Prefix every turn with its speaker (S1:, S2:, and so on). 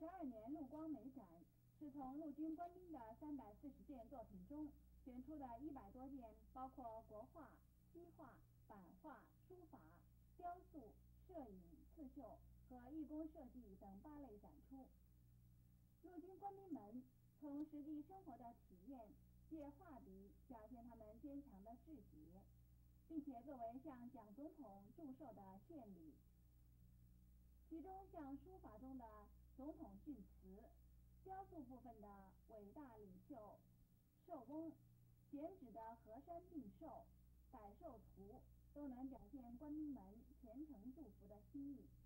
S1: 92年陆光美展是从陆军官兵的340件作品中选出的100多件，包括国画、西画、版画、书法、雕塑、摄影、刺绣和艺工设计等8类展出。陆军官兵们从实际生活的体验，借画笔表现他们坚强的志节，并且作为向蒋总统祝寿的献礼。其中像书法中的总统训词，雕塑部分的伟大领袖寿翁，剪纸的河山并寿、百寿图，都能表现官兵们虔诚祝福的心意。